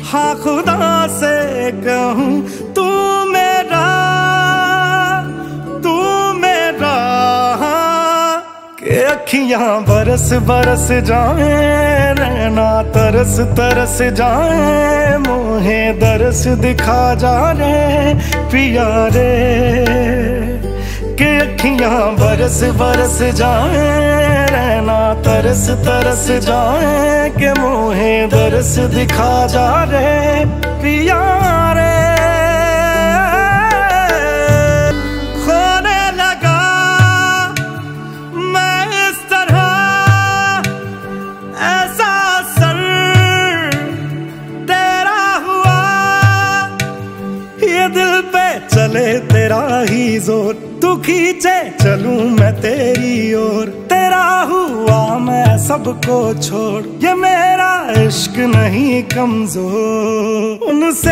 हाँ खुदा से कहूँ तू मेरा के अखियां बरस बरस जाए, रहना तरस तरस जाए, मोहे दरस दिखा जा रे पिया रे। के अखियां बरस बरस जाए, रहना तरस तरस जाए, के मोहे दरस दिखा जा रे पिया रे। खोने लगा मैं इस तरह ऐसा असर तेरा हुआ, ये दिल पे चले तेरा ही जोर, तू खींचे चलूं मैं तेरी ओर। तेरा हुआ मैं सबको छोड़, ये मेरा इश्क नहीं कमजोर। उनसे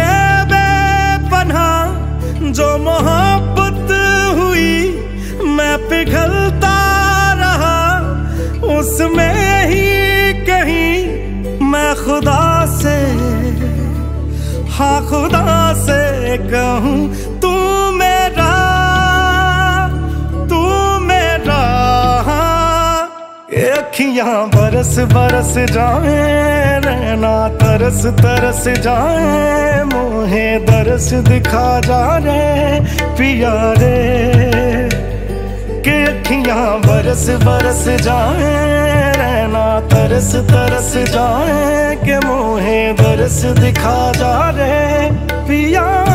बेपनाह जो मोहब्बत हुई, मैं पिघलता रहा उसमें ही कहीं। मैं खुदा से, हाँ खुदा से कहूँ तू मेरा अखियां बरस बरस जाए, रहना तरस तरस जाए, मोहे दरस दिखा जा रे पिया रे। के अखियां बरस बरस जाए, रहना तरस तरस जाए, के मोहे दरस दिखा जा रे पिया।